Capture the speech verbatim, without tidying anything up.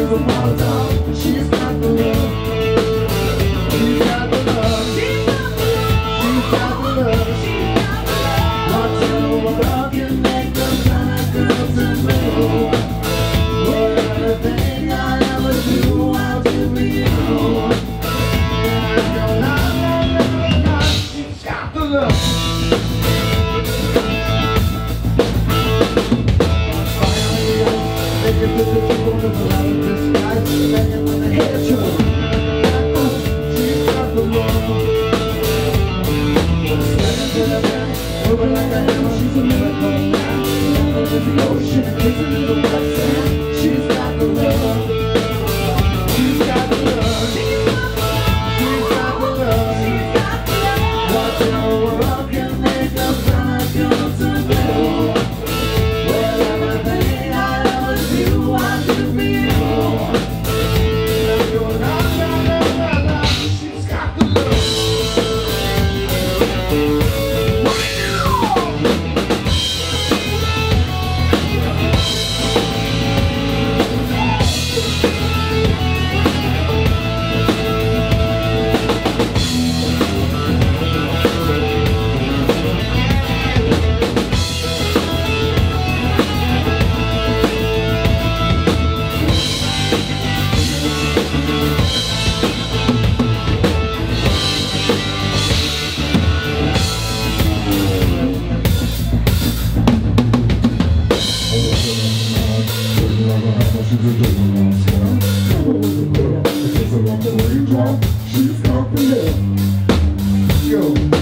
a model dog. She's got the love. She's got the love. She's got the love. She's got the love. Watch over love can make the kind of girls to move. Everything I ever do, I'll do for you. La, la, la, la, la. She's got the love. Make it to the people with a lot of disguise. Banging when they hit you. She's got the love. Standing to the back, moving like a hammer. She's a miracle man. Over the ocean, kissing in the wet sand. She's got the love. She's got the love. She's got the love. She's got the love. Watching over love can make a fella come to blue. Well, everything I ever do, I do for you. La, la, la, la, la. She's got the love. She's got the love. Yo.